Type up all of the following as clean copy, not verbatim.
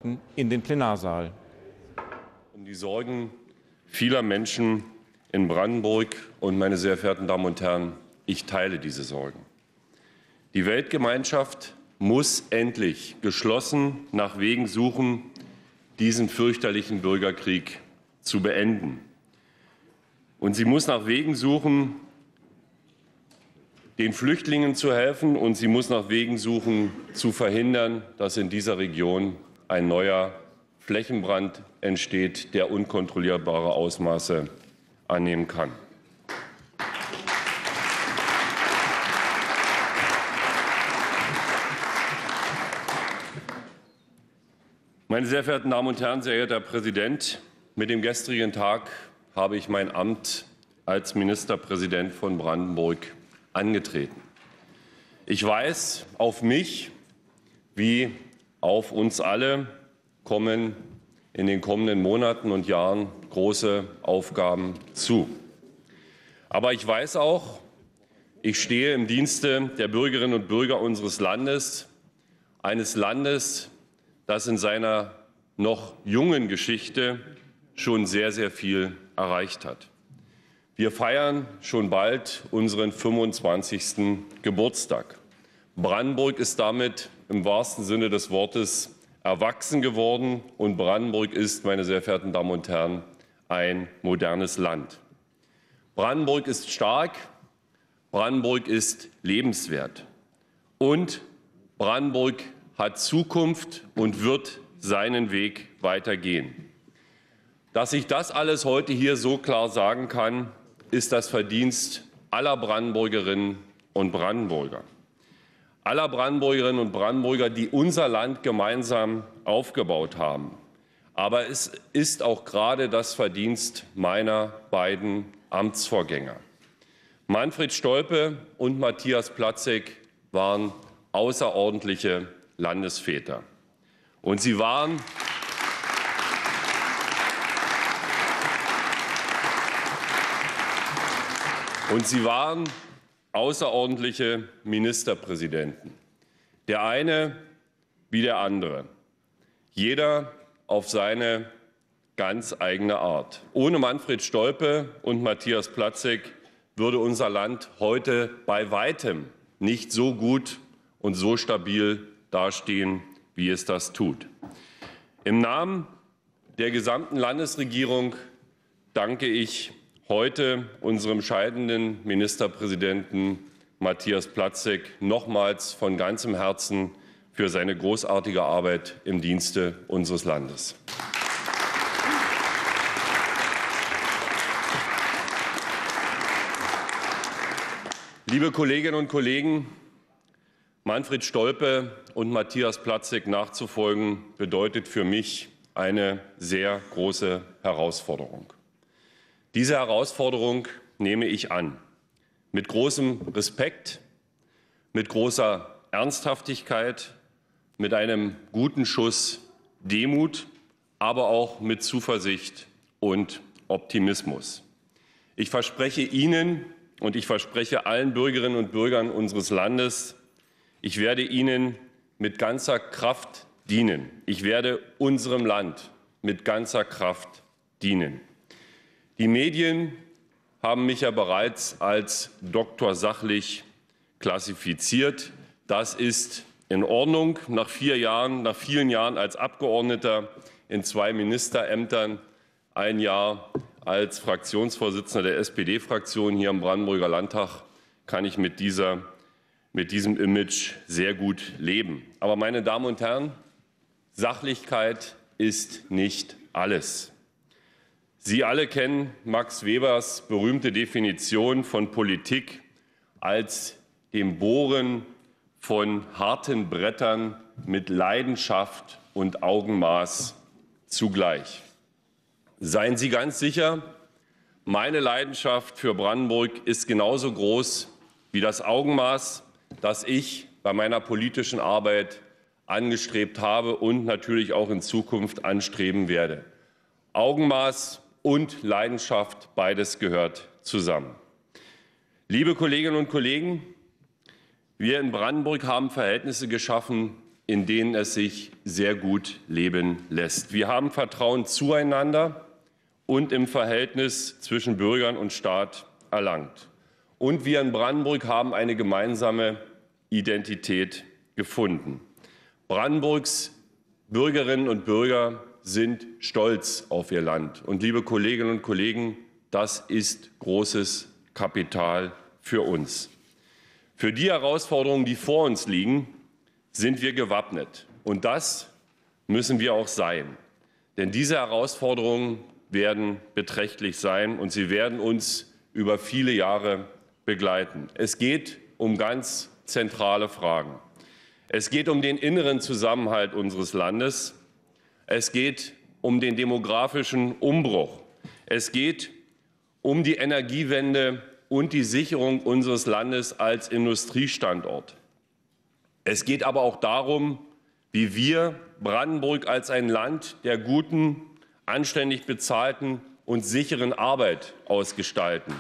in den Plenarsaal. Um die Sorgen vieler Menschen in Brandenburg und, meine sehr verehrten Damen und Herren, ich teile diese Sorgen. Die Weltgemeinschaft muss endlich geschlossen nach Wegen suchen, diesen fürchterlichen Bürgerkrieg zu beenden. Und sie muss nach Wegen suchen, den Flüchtlingen zu helfen, und sie muss nach Wegen suchen, zu verhindern, dass in dieser Region ein neuer Flächenbrand entsteht, der unkontrollierbare Ausmaße annehmen kann. Meine sehr verehrten Damen und Herren, sehr geehrter Herr Präsident, mit dem gestrigen Tag habe ich mein Amt als Ministerpräsident von Brandenburg angetreten. Ich weiß, auf mich wie auf uns alle kommen in den kommenden Monaten und Jahren große Aufgaben zu. Aber ich weiß auch, ich stehe im Dienste der Bürgerinnen und Bürger unseres Landes, eines Landes, das in seiner noch jungen Geschichte schon sehr, sehr viel erreicht hat. Wir feiern schon bald unseren 25. Geburtstag. Brandenburg ist damit im wahrsten Sinne des Wortes erwachsen geworden, und Brandenburg ist, meine sehr verehrten Damen und Herren, ein modernes Land. Brandenburg ist stark, Brandenburg ist lebenswert, und Brandenburg hat Zukunft und wird seinen Weg weitergehen. Dass ich das alles heute hier so klar sagen kann, ist das Verdienst aller Brandenburgerinnen und Brandenburger. Aller Brandenburgerinnen und Brandenburger, die unser Land gemeinsam aufgebaut haben. Aber es ist auch gerade das Verdienst meiner beiden Amtsvorgänger. Manfred Stolpe und Matthias Platzek waren außerordentliche Landesväter. Und sie waren außerordentliche Ministerpräsidenten. Der eine wie der andere. Jeder auf seine ganz eigene Art. Ohne Manfred Stolpe und Matthias Platzek würde unser Land heute bei weitem nicht so gut und so stabil dastehen, wie es das tut. Im Namen der gesamten Landesregierung danke ich heute unserem scheidenden Ministerpräsidenten Matthias Platzek nochmals von ganzem Herzen für seine großartige Arbeit im Dienste unseres Landes. Liebe Kolleginnen und Kollegen, Manfred Stolpe und Matthias Platzek nachzufolgen, bedeutet für mich eine sehr große Herausforderung. Diese Herausforderung nehme ich an, mit großem Respekt, mit großer Ernsthaftigkeit, mit einem guten Schuss Demut, aber auch mit Zuversicht und Optimismus. Ich verspreche Ihnen und ich verspreche allen Bürgerinnen und Bürgern unseres Landes, ich werde Ihnen mit ganzer Kraft dienen. Ich werde unserem Land mit ganzer Kraft dienen. Die Medien haben mich ja bereits als Doktor sachlich klassifiziert. Das ist in Ordnung. Nach vielen Jahren als Abgeordneter in 2 Ministerämtern, ein Jahr als Fraktionsvorsitzender der SPD-Fraktion hier im Brandenburger Landtag, kann ich mit diesem Image sehr gut leben. Aber, meine Damen und Herren, Sachlichkeit ist nicht alles. Sie alle kennen Max Webers berühmte Definition von Politik als dem Bohren von harten Brettern mit Leidenschaft und Augenmaß zugleich. Seien Sie ganz sicher, meine Leidenschaft für Brandenburg ist genauso groß wie das Augenmaß, das ich bei meiner politischen Arbeit angestrebt habe und natürlich auch in Zukunft anstreben werde. Augenmaß und Leidenschaft, beides gehört zusammen. Liebe Kolleginnen und Kollegen, wir in Brandenburg haben Verhältnisse geschaffen, in denen es sich sehr gut leben lässt. Wir haben Vertrauen zueinander und im Verhältnis zwischen Bürgern und Staat erlangt. Und wir in Brandenburg haben eine gemeinsame Identität gefunden. Brandenburgs Bürgerinnen und Bürger sind stolz auf ihr Land. Und liebe Kolleginnen und Kollegen, das ist großes Kapital für uns. Für die Herausforderungen, die vor uns liegen, sind wir gewappnet. Und das müssen wir auch sein. Denn diese Herausforderungen werden beträchtlich sein und sie werden uns über viele Jahre begleiten. Es geht um ganz zentrale Fragen. Es geht um den inneren Zusammenhalt unseres Landes. Es geht um den demografischen Umbruch. Es geht um die Energiewende und die Sicherung unseres Landes als Industriestandort. Es geht aber auch darum, wie wir Brandenburg als ein Land der guten, anständig bezahlten und sicheren Arbeit ausgestalten.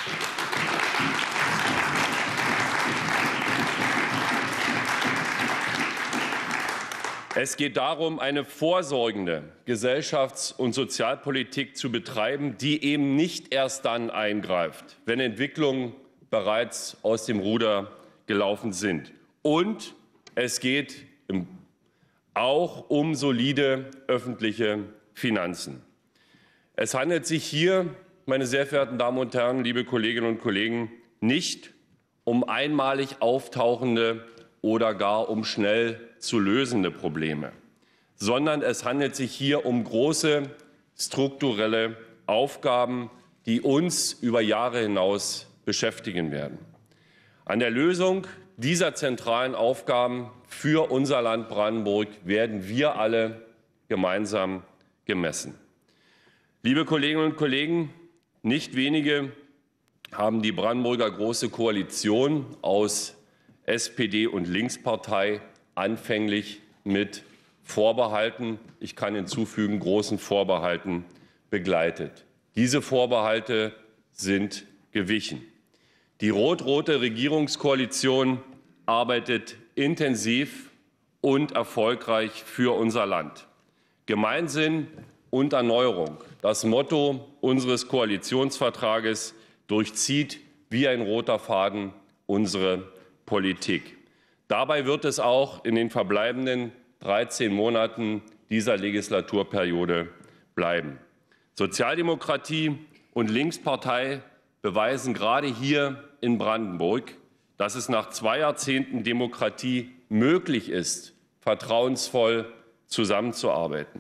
Es geht darum, eine vorsorgende Gesellschafts- und Sozialpolitik zu betreiben, die eben nicht erst dann eingreift, wenn Entwicklungen bereits aus dem Ruder gelaufen sind. Und es geht auch um solide öffentliche Finanzen. Es handelt sich hier, meine sehr verehrten Damen und Herren, liebe Kolleginnen und Kollegen, nicht um einmalig auftauchende oder gar um schnell zu lösende Probleme, sondern es handelt sich hier um große strukturelle Aufgaben, die uns über Jahre hinaus beschäftigen werden. An der Lösung dieser zentralen Aufgaben für unser Land Brandenburg werden wir alle gemeinsam gemessen. Liebe Kolleginnen und Kollegen, nicht wenige haben die Brandenburger Große Koalition aus SPD und Linkspartei anfänglich mit Vorbehalten, ich kann hinzufügen, großen Vorbehalten begleitet. Diese Vorbehalte sind gewichen. Die rot-rote Regierungskoalition arbeitet intensiv und erfolgreich für unser Land. Gemeinsinn und Erneuerung, das Motto unseres Koalitionsvertrages, durchzieht wie ein roter Faden unsere Politik. Dabei wird es auch in den verbleibenden 13 Monaten dieser Legislaturperiode bleiben. Sozialdemokratie und Linkspartei beweisen gerade hier in Brandenburg, dass es nach 2 Jahrzehnten Demokratie möglich ist, vertrauensvoll zusammenzuarbeiten.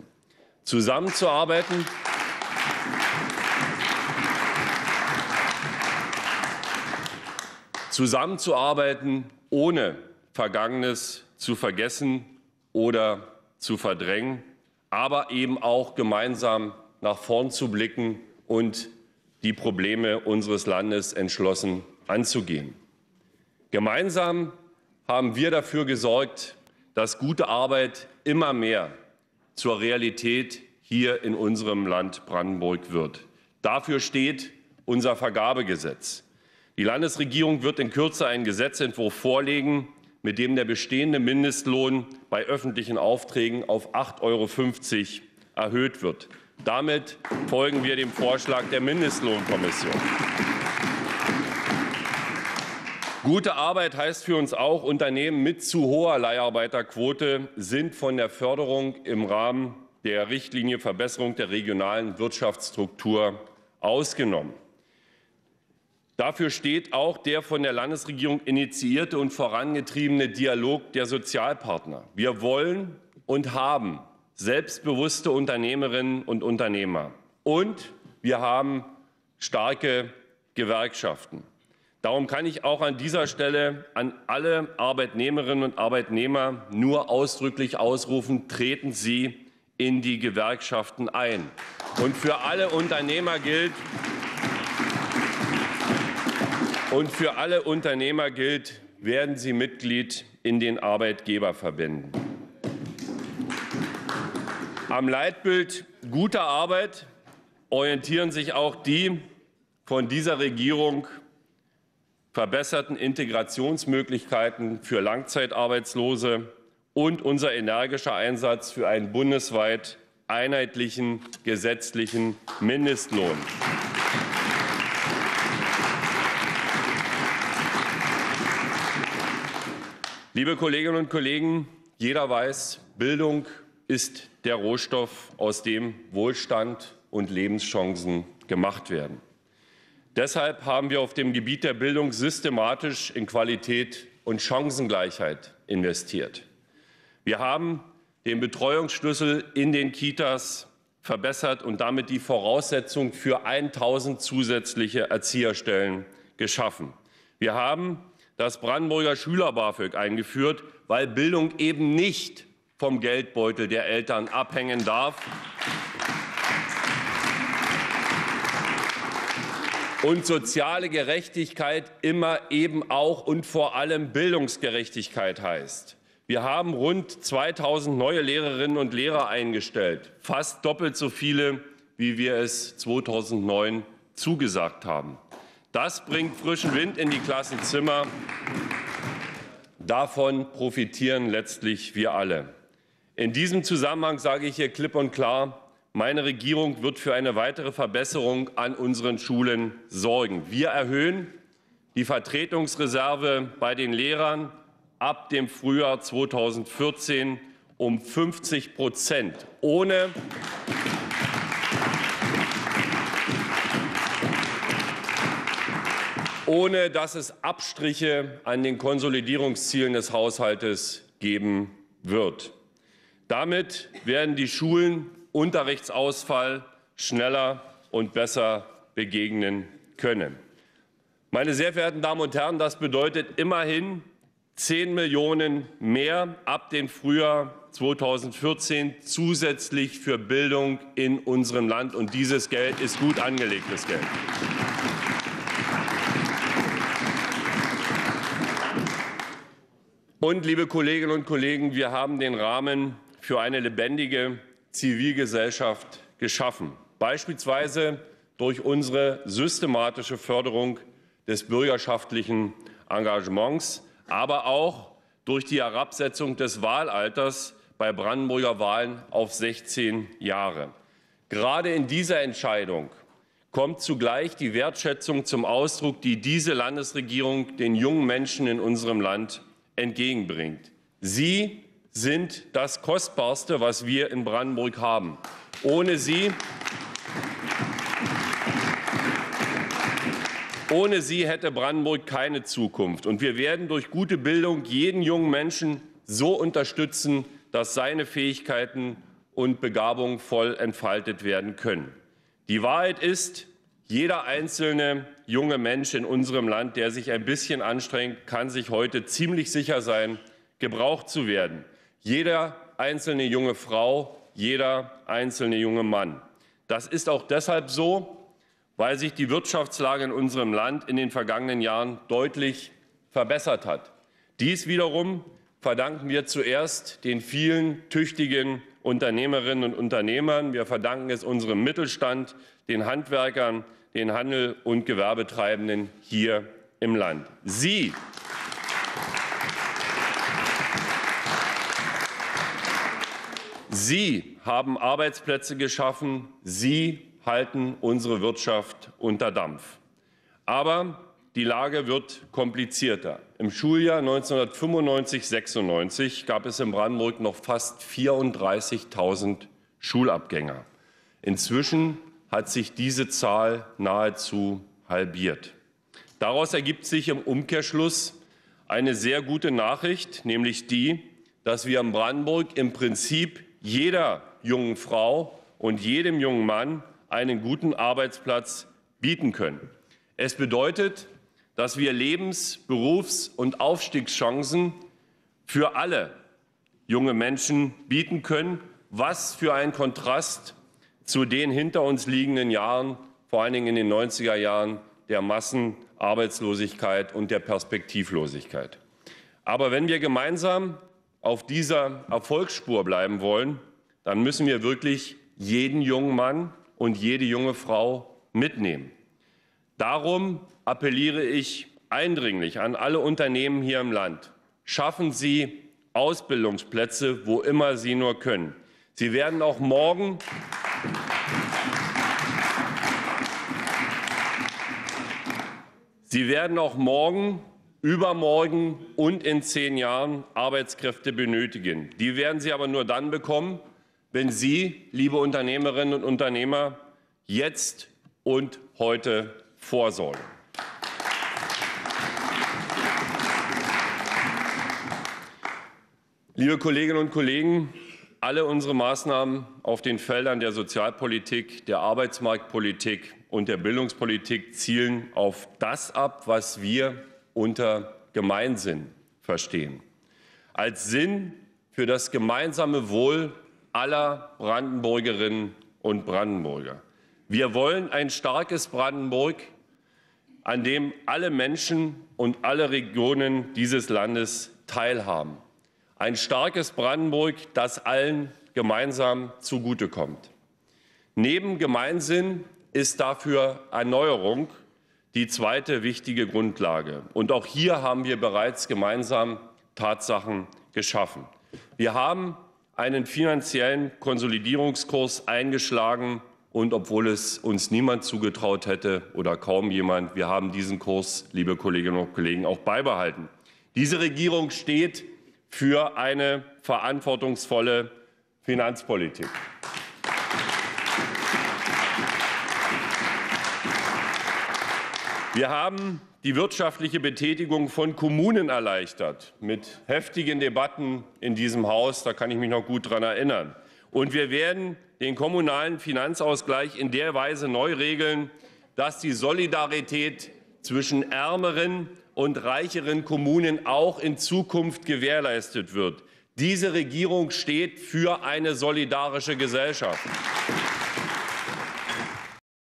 Zusammenzuarbeiten, ohne Vergangenes zu vergessen oder zu verdrängen, aber eben auch gemeinsam nach vorn zu blicken und die Probleme unseres Landes entschlossen anzugehen. Gemeinsam haben wir dafür gesorgt, dass gute Arbeit immer mehr zur Realität hier in unserem Land Brandenburg wird. Dafür steht unser Vergabegesetz. Die Landesregierung wird in Kürze einen Gesetzentwurf vorlegen, mit dem der bestehende Mindestlohn bei öffentlichen Aufträgen auf 8,50 € erhöht wird. Damit folgen wir dem Vorschlag der Mindestlohnkommission. Gute Arbeit heißt für uns auch, Unternehmen mit zu hoher Leiharbeiterquote sind von der Förderung im Rahmen der Richtlinie Verbesserung der regionalen Wirtschaftsstruktur ausgenommen. Dafür steht auch der von der Landesregierung initiierte und vorangetriebene Dialog der Sozialpartner. Wir wollen und haben selbstbewusste Unternehmerinnen und Unternehmer. Und wir haben starke Gewerkschaften. Darum kann ich auch an dieser Stelle an alle Arbeitnehmerinnen und Arbeitnehmer nur ausdrücklich ausrufen, treten Sie in die Gewerkschaften ein. Und für alle Unternehmer gilt, werden Sie Mitglied in den Arbeitgeberverbänden. Am Leitbild guter Arbeit orientieren sich auch die von dieser Regierung verbesserten Integrationsmöglichkeiten für Langzeitarbeitslose und unser energischer Einsatz für einen bundesweit einheitlichen gesetzlichen Mindestlohn. Liebe Kolleginnen und Kollegen, jeder weiß, Bildung ist der Rohstoff, aus dem Wohlstand und Lebenschancen gemacht werden. Deshalb haben wir auf dem Gebiet der Bildung systematisch in Qualität und Chancengleichheit investiert. Wir haben den Betreuungsschlüssel in den Kitas verbessert und damit die Voraussetzung für 1.000 zusätzliche Erzieherstellen geschaffen. Wir haben das Brandenburger Schüler-BAföG eingeführt, weil Bildung eben nicht vom Geldbeutel der Eltern abhängen darf und soziale Gerechtigkeit immer eben auch und vor allem Bildungsgerechtigkeit heißt. Wir haben rund 2.000 neue Lehrerinnen und Lehrer eingestellt, fast doppelt so viele, wie wir es 2009 zugesagt haben. Das bringt frischen Wind in die Klassenzimmer. Davon profitieren letztlich wir alle. In diesem Zusammenhang sage ich hier klipp und klar, meine Regierung wird für eine weitere Verbesserung an unseren Schulen sorgen. Wir erhöhen die Vertretungsreserve bei den Lehrern ab dem Frühjahr 2014 um 50%, ohne dass es Abstriche an den Konsolidierungszielen des Haushaltes geben wird. Damit werden die Schulen Unterrichtsausfall schneller und besser begegnen können. Meine sehr verehrten Damen und Herren, das bedeutet immerhin 10 Millionen mehr ab dem Frühjahr 2014 zusätzlich für Bildung in unserem Land. Und dieses Geld ist gut angelegtes Geld. Und, liebe Kolleginnen und Kollegen, wir haben den Rahmen für eine lebendige Zivilgesellschaft geschaffen, beispielsweise durch unsere systematische Förderung des bürgerschaftlichen Engagements, aber auch durch die Herabsetzung des Wahlalters bei Brandenburger Wahlen auf 16 Jahre. Gerade in dieser Entscheidung kommt zugleich die Wertschätzung zum Ausdruck, die diese Landesregierung den jungen Menschen in unserem Land entgegenbringt. Sie sind das Kostbarste, was wir in Brandenburg haben. Ohne sie hätte Brandenburg keine Zukunft. Und wir werden durch gute Bildung jeden jungen Menschen so unterstützen, dass seine Fähigkeiten und Begabungen voll entfaltet werden können. Die Wahrheit ist, jeder einzelne junge Mensch in unserem Land, der sich ein bisschen anstrengt, kann sich heute ziemlich sicher sein, gebraucht zu werden. Jeder einzelne junge Frau, jeder einzelne junge Mann. Das ist auch deshalb so, weil sich die Wirtschaftslage in unserem Land in den vergangenen Jahren deutlich verbessert hat. Dies wiederum verdanken wir zuerst den vielen tüchtigen Unternehmerinnen und Unternehmern. Wir verdanken es unserem Mittelstand, den Handwerkern, den Handel und Gewerbetreibenden hier im Land. Sie haben Arbeitsplätze geschaffen. Sie halten unsere Wirtschaft unter Dampf. Aber die Lage wird komplizierter. Im Schuljahr 1995/96 gab es in Brandenburg noch fast 34.000 Schulabgänger. Inzwischen hat sich diese Zahl nahezu halbiert. Daraus ergibt sich im Umkehrschluss eine sehr gute Nachricht, nämlich die, dass wir in Brandenburg im Prinzip jeder jungen Frau und jedem jungen Mann einen guten Arbeitsplatz bieten können. Es bedeutet, dass wir Lebens-, Berufs- und Aufstiegschancen für alle junge Menschen bieten können. Was für ein Kontrast zu den hinter uns liegenden Jahren, vor allen Dingen in den 90er Jahren, der Massenarbeitslosigkeit und der Perspektivlosigkeit. Aber wenn wir gemeinsam auf dieser Erfolgsspur bleiben wollen, dann müssen wir wirklich jeden jungen Mann und jede junge Frau mitnehmen. Darum appelliere ich eindringlich an alle Unternehmen hier im Land. Schaffen Sie Ausbildungsplätze, wo immer Sie nur können. Sie werden auch morgen übermorgen und in 10 Jahren Arbeitskräfte benötigen. Die werden Sie aber nur dann bekommen, wenn Sie, liebe Unternehmerinnen und Unternehmer, jetzt und heute vorsorgen. Liebe Kolleginnen und Kollegen, alle unsere Maßnahmen auf den Feldern der Sozialpolitik, der Arbeitsmarktpolitik und der Bildungspolitik zielen auf das ab, was wir unter Gemeinsinn verstehen. Als Sinn für das gemeinsame Wohl aller Brandenburgerinnen und Brandenburger. Wir wollen ein starkes Brandenburg, an dem alle Menschen und alle Regionen dieses Landes teilhaben. Ein starkes Brandenburg, das allen gemeinsam zugutekommt. Neben Gemeinsinn ist dafür Erneuerung die zweite wichtige Grundlage. Und auch hier haben wir bereits gemeinsam Tatsachen geschaffen. Wir haben einen finanziellen Konsolidierungskurs eingeschlagen. Und obwohl es uns niemand zugetraut hätte oder kaum jemand, wir haben diesen Kurs, liebe Kolleginnen und Kollegen, auch beibehalten. Diese Regierung steht für eine verantwortungsvolle Finanzpolitik. Wir haben die wirtschaftliche Betätigung von Kommunen erleichtert, mit heftigen Debatten in diesem Haus, da kann ich mich noch gut daran erinnern. Und wir werden den kommunalen Finanzausgleich in der Weise neu regeln, dass die Solidarität zwischen ärmeren und reicheren Kommunen auch in Zukunft gewährleistet wird. Diese Regierung steht für eine solidarische Gesellschaft.